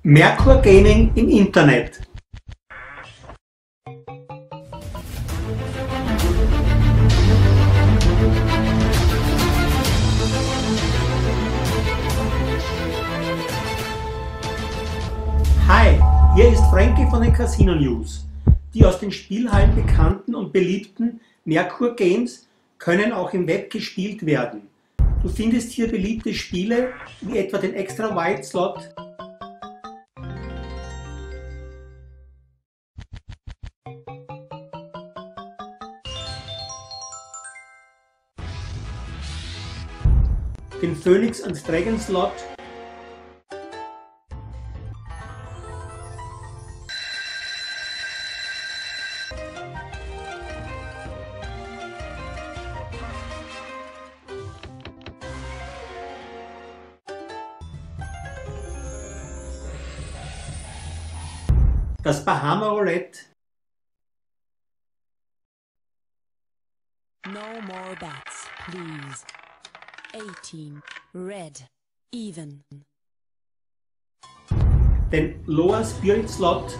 Merkur Gaming im Internet. Hi, hier ist Frankie von den Casino News. Die aus den Spielhallen bekannten und beliebten Merkur Games können auch im Web gespielt werden. Du findest hier beliebte Spiele wie etwa den Extra Wide Slot, den Phoenix and Dragon Slot, das Bahama Roulette, No more bets, please. 18. Red. Even. den Loa Spirit Slot,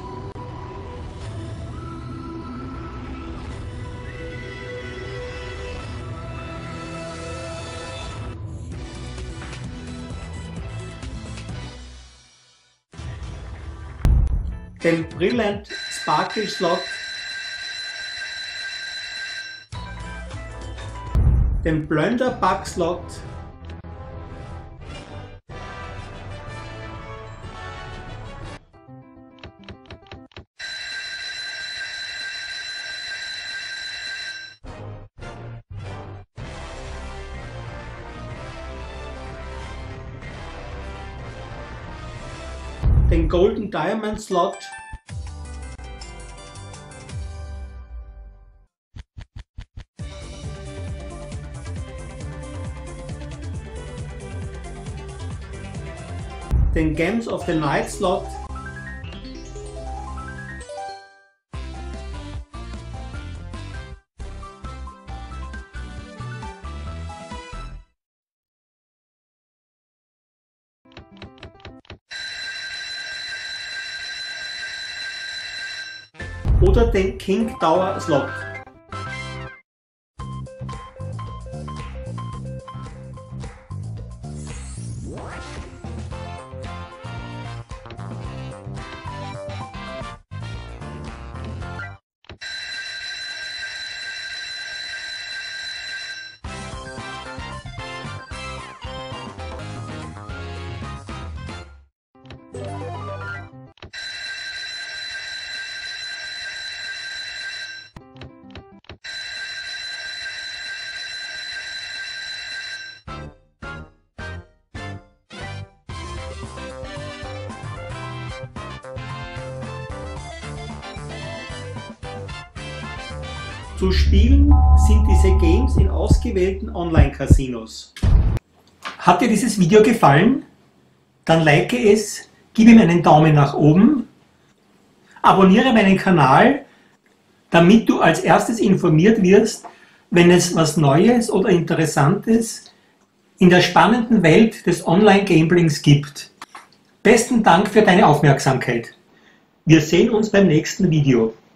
den Brilliant Sparkle Slot, den Blunder Bug Slot, den Golden Diamond Slot, den Games of the Night Slot, oder den King Tower Slot. Zu spielen sind diese Games in ausgewählten Online-Casinos. Hat dir dieses Video gefallen? Dann like es, gib ihm einen Daumen nach oben, abonniere meinen Kanal, damit du als erstes informiert wirst, wenn es was Neues oder Interessantes in der spannenden Welt des Online-Gamblings gibt. Besten Dank für deine Aufmerksamkeit. Wir sehen uns beim nächsten Video.